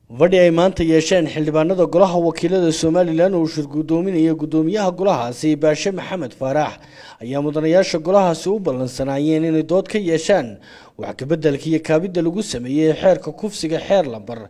fadhi ay maanta yeesheen xildhibaanada golaha wakiilada Soomaaliland oo shir gudoominaya gudoomiyaha golahaasi Baashe Maxamed Faarax ayaa mudanayaasha golahaasi u ballansanayeen inay dood ka yeeshaan wax ka bedelka iyo kaabida lagu sameeyay xeerka kufsiga xeer lambar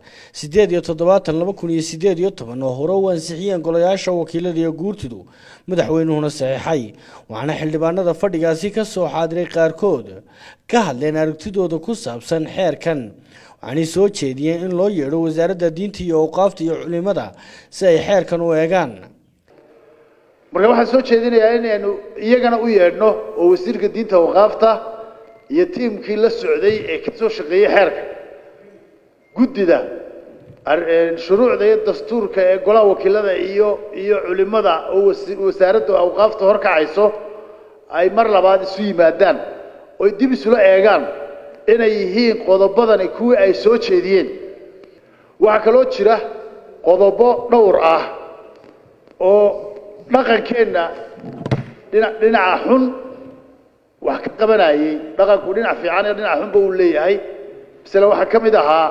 8/2018 oo hore u ansixiyeen golayaasha wakiilada iyo guurtidu madaxweynuhuna saxiixay waxaana xildhibaanada fadhigaasi ka soo xaadiray qaarkood ka hadleen aragtidooda ku saabsan xeerkan waxaanay soo jeediyeen in loo yeedho wasaaradda diinta iyo awqaafta iyo culimada si ay xeerkan u eegaan marka waxaan soo jeedinayaa inaynu iyagana u yeedhno oo wasiirka diinta awqaafta iyo tiimkii la socday ee ka soo shaqeeyay xeerka guddida shuruucda iyo dastuurka ee golaha wakiilada iyo culimada oo wasaaradda awqaafta horkacayso ay mar labaad isu yimaadaan oo dib isula eegaan inay yihiin qodobadani kuwii ay soo jeediyeen waxa kaloo jira qodobo dhowr ah oo dhaqankeena dhinaca xun wax ka qabanayay dhaqanku dhinac fiican iyo dhinac xun uu leeyahay misla waxa kamid ahaa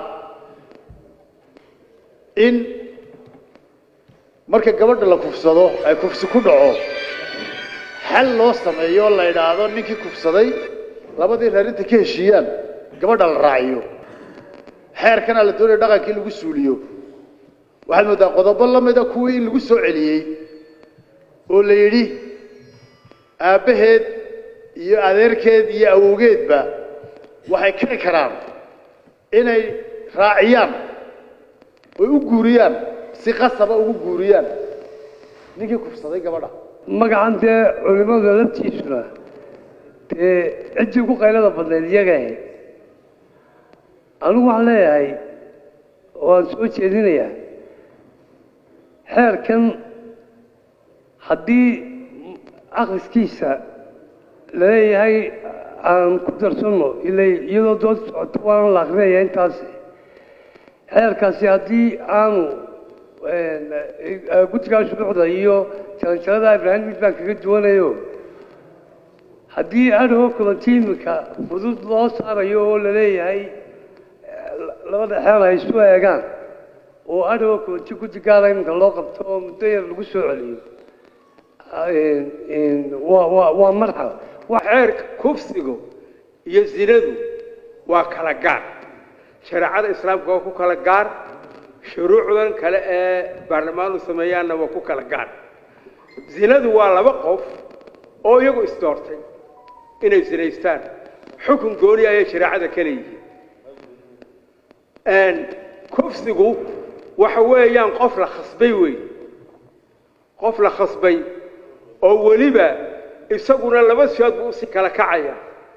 in marka gabadha la kufsado ay kufsi ku dhaco xal loo sameeyo la yiraahdo ninkii kufsaday labadii reerinta ka heshiiyaan gabadha la raaciyo xeerkana la doonayo dhaqankii lagu suuliyo waxaad moodaa qodobo lamida kuwii in lagu soo celiyey oo la yidhi aabbaheed iyo adeerkeed iyo awowgeedba waxay kari karaan inay raaciyaan oo u guuriyaan si qasaba ugu guuriyaan ninkii kufsaday gabadha magacan dee culimada laftiisuna ciddii ugu qaylada badneed iyaga ahayd anigu waxaan leeyahay waan soo jeedinayaa xeerkan haddii akhriskiisa laleeyahay aan ku darsanno iyadoo dood socoto waana la akrinaya intaasi xeerkaasi haddii aanu guddigaa shuruucda iyo jaranjarada ibraahim mid baan kaga duwanayo haddii adhoo kulantiimika fudud loo saarayo oo laleeyahay labada xeer ay isu eegaan oo adhoo kulanti guddi gaara iminka loo qabto oo muddo yar lagu soo celiyo waa marxab xeerka kufsigu iyo zinadu waa kala gaar shareecada islaamka waa ku kala gaar shuruucdan kale ee baarlamaanku sameeyaanna waa ku kala gaar zinadu waa laba qof oo iyagu isdoortay inay zinaystaan xukun gooni ay shareecada kale yihiin kufsigu waxa weeyaan qof la khasbay qof la khasbay oo waliba isaguna laba shaad buu si kala kacaya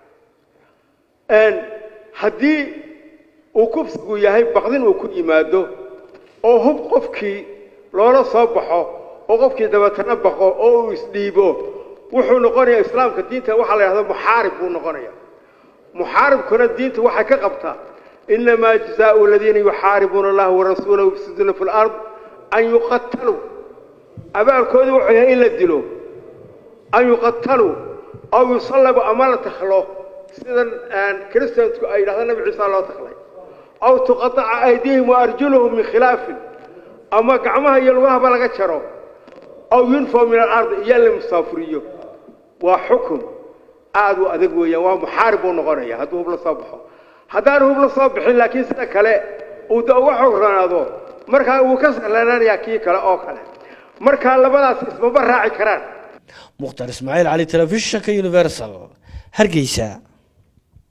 haddii uu kufsigu yahay baqdin uu ku yimaado oo hub qofkii loola soo baxo oo qofkii dabatana baqo oo uu isdhiibo wuxuu noqonayaa islaamka diinta waxa la yiraahdo muxaarib buu noqonayaa muxaaribkuna diinta waxa ka qabta inma jazaa'u alladhina yuharibuna allaha wa rasulahu yufsiduna fil ard an yuqtalu abaalkoodu wuxuu yahay in la dilo an yuqtalu aw yusallabu amala takhlo sidan kristaanku ay yiraahdaan nabi ciisa loo takhlay aw tuqata'a aydihim wa arjuluhum min khilaf ama gacmaha iyo lugaha laga jaro aw yunfaw min al-ard yalla musafiriyo waa xukun aad u adag weeyaan waa muxaarib uu noqonaya hadduu hub la soo baxo haddaan hub la soo bixin laakiin sida kale uu uga xoogranaado markaa uu ka sahlanaanaya kii kale oo kale markaa labadaas isma raaci karaan mukhtar ismaaciil cali telefishinka universal hargeysa